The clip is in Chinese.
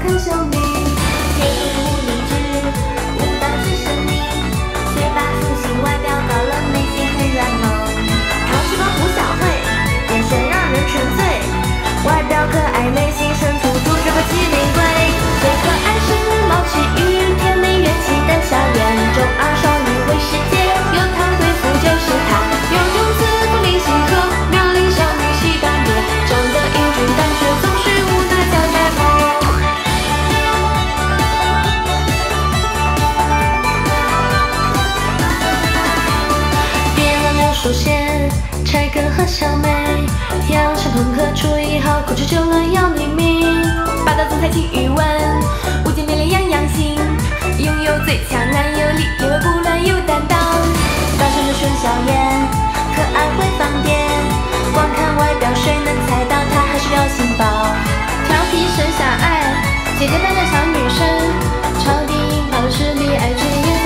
看秀女，天生无理智，舞蹈是神秘，学霸属性外表高冷，内心很软萌。淘气包胡小慧，眼神让人沉醉，外表可爱，内心深处住着个鸡玫瑰。最可爱是毛奇雨，甜美元气的校园，中二少女为世界，有她对付就是她，有种自负灵犀和妙龄少女喜感烈，长得英俊但却总是无奈叫呆萌。别忘了手写柴根和小美，要是朋克主义好控制就乱要匿名，霸道总裁气语文，无尽美丽样样行，拥有最强男友力，因为不乱有担当。大声的孙小燕，可爱会放电，光看外表谁能猜到她还是表情包？调皮生狭隘，姐姐般的小女生，超低音炮实力爱追。